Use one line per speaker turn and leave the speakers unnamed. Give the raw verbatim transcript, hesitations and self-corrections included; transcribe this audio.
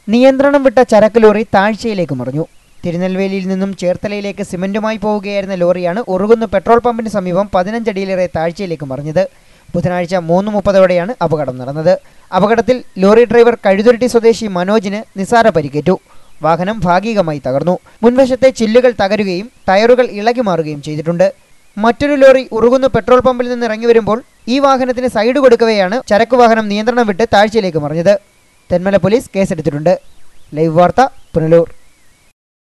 നിയന്ത്രണം വിട്ട ചരക്ക് ലോറി താഴ്ചയിലേക്ക് മറിഞ്ഞു. തിരുനെൽവേലിയിൽ നിന്നും ചേർത്തലയിലേക്ക് സിമന്റുമായി പോവുകയായിരുന്ന ലോറിയാണ് ഉറുകുന്ന് പെട്രോൾ പമ്പിന് സമീപം പതിനഞ്ചടിയിലേറെ താഴ്ചയിലേക്ക് മറിഞ്ഞത്. ബുധനാഴ്ച മൂന്ന് മുപ്പതോടെയാണ് അപകടം നടന്നത്. അപകടത്തിൽ ലോറി ഡ്രൈവർ കഴുതുരുട്ടി സ്വദേശി മനോജിന് നിസാര പരിക്കേറ്റു. വാഹനം ഭാഗികമായി തകർന്നു. മുൻവശത്തെ ചില്ലുകൾ തകരുകയും ടയറുകൾ ഇളകി മാറുകയും ചെയ്തിട്ടുണ്ട്. മറ്റൊരു ലോറി ഉറുകുന്ന് പെട്രോൾ പമ്പിൽ നിന്ന് ഇറങ്ങി വരുമ്പോൾ ഈ വാഹനത്തിന് സൈഡ് കൊടുക്കവെയാണ് ചരക്ക് വാഹനം നിയന്ത്രണം വിട്ട് താഴ്ചയിലേക്ക് മറിഞ്ഞത്. തെന്മല പോലീസ് കേസെടുത്തിട്ടുണ്ട്. ലൈവ് വാർത്ത പുനലൂർ.